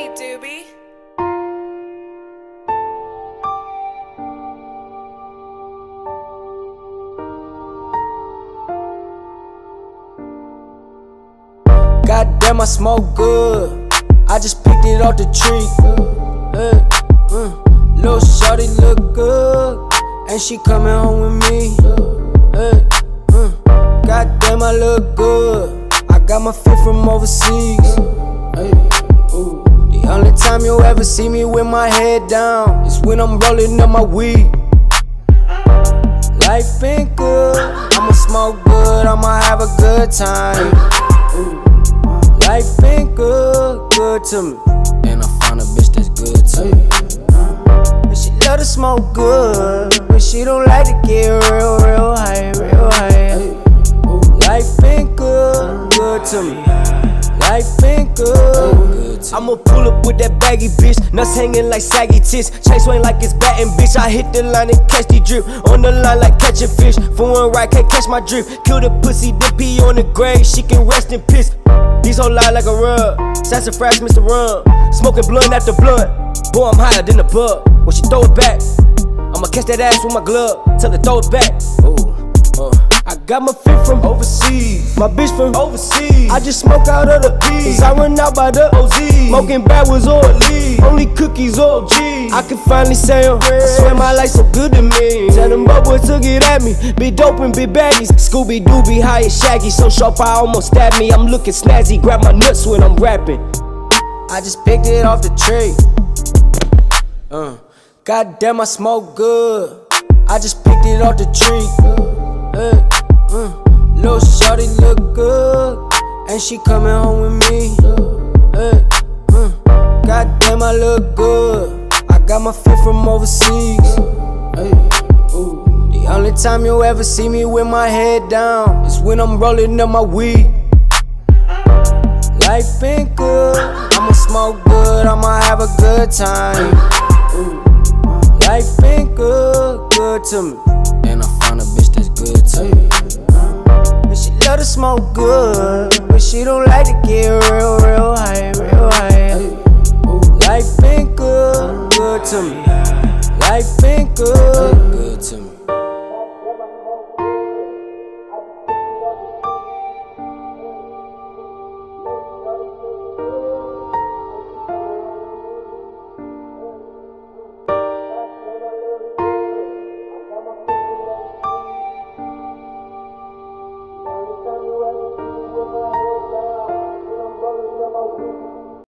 me, Doobie. Goddamn, I smoke good. I just picked it off the tree. Little shorty look good, and she coming home with me. Goddamn, I look good. I got my fit from overseas. The only time you'll ever see me with my head down is when I'm rolling up my weed. Life ain't good, I'ma smoke good, I'ma have a good time. Life ain't good to me, and I found a bitch that's good to me. And she love to smoke good, but she don't like to get real high. Life ain't good to me. Life ain't good to me. I'ma pull up with that baggy bitch, nuts hanging like saggy tits. Chain swing like it's batting, bitch. I hit the line and catch the drip. On the line like catching fish. For one ride, can't catch my drip. Kill the pussy, then pee on the grave. She can rest in piss. These hoes lie like a rug. Sassafras, Mr. Rum. Smoking blunt after blunt. Boy, I'm higher than a bug. When she throw it back, I'ma catch that ass with my glove. Tell her throw it back. I got my fit from overseas. My bitch from overseas. I just smoke out of the P's. I run out by the OZ. Smoking bad was all lead. Only cookies, all G. I can finally say them. I swear my life so good to me. Tell them boys took it at me. Big dope and big baggies. Scooby Doobie, high and shaggy. So sharp I almost stabbed me. I'm looking snazzy. Grab my nuts when I'm rapping. I just picked it off the tree. Goddamn, I smoke good. I just picked it off the tree. Little shorty look good, and she coming home with me. Goddamn, I look good. I got my fit from overseas. The only time you'll ever see me with my head down is when I'm rolling up my weed. Life ain't good, I'ma smoke good, I'ma have a good time. Life ain't good to me, and I found a bitch that's good to me. And she love to smoke good, but she don't like to get real high.